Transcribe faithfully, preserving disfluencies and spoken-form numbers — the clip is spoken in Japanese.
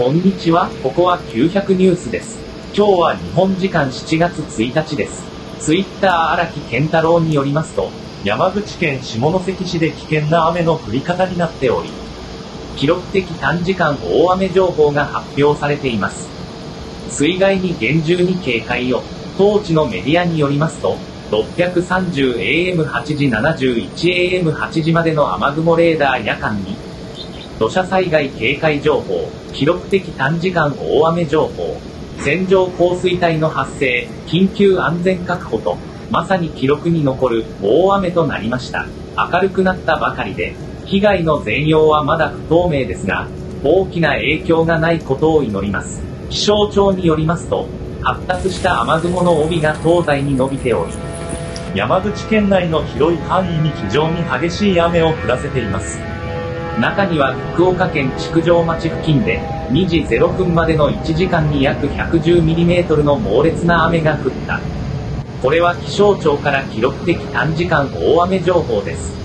こんにちは、ここはきゅうひゃくニュースです。今日は日本時間しちがつついたちです。ツイッター荒木健太郎によりますと、 山口県下関市で危険な雨の降り方になっており、 記録的短時間大雨情報が発表されています。水害に厳重に警戒を。当地のメディアによりますと、ろっぴゃくさんじゅうエーエムはちじななじゅういちエーエムはちじまでの雨雲レーダー夜間に、土砂災害警戒情報、記録的短時間大雨情報、線状降水帯の発生、緊急安全確保と、まさに記録に残る大雨となりました。明るくなったばかりで、被害の全容はまだ不透明ですが、大きな影響がないことを祈ります。気象庁によりますと、発達した雨雲の帯が東西に伸びており、 山口県内の広い範囲に非常に激しい雨を降らせています。 中には福岡県築上町付近でにじぜろふんまでのいちじかんに約ひゃくじゅうミリメートルの猛烈な雨が降った。これは気象庁から記録的短時間大雨情報です。